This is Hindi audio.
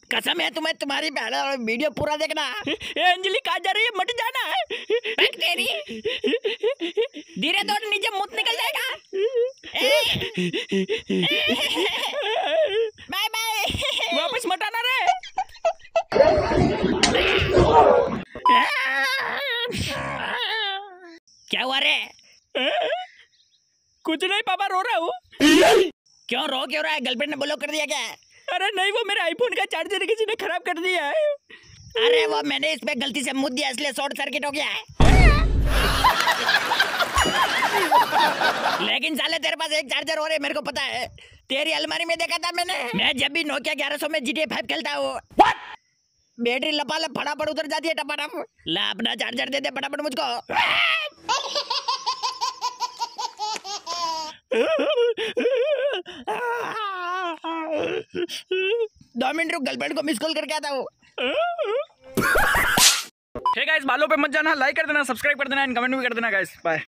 कसम है तुम्हें, तुम्हारी पहला वीडियो पूरा देखना। अंजलि कहाँ जा रही है? मत जाना है। तेरी धीरे दौड़, नीचे मुंह निकल जाएगा। Bye bye. वापस मत आना रे। क्या हुआ रे? कुछ नहीं पापा, रो रहा हूँ। क्यों रो क्यों रहा है? गर्लफ्रेंड ने ब्लॉक कर दिया क्या? अरे नहीं, वो मेरे आईफोन का चार्जर किसी ने खराब कर दिया है। अरे वो मैंने इस पे गलती से मुद्द दिया, इसलिए शॉर्ट सर्किट हो गया है। लेकिन साले तेरे पास एक चार्जर और है, मेरे को पता है। तेरी अलमारी में देखा था मैंने। मैं जब भी नोकिया 1100 में GTA 5 खेलता हूँ, बैटरी लपालप फटाफट उतर जाती है टपाटप। ला अपना चार्जर दे दे फटाफट मुझको। 2 मिनट रुक, गर्लफ्रेंड को मिस कॉल करके आता हूँ। गाइस, बालों पे मत जाना, लाइक कर देना, सब्सक्राइब कर देना, कमेंट भी कर देना गाइस। बाय।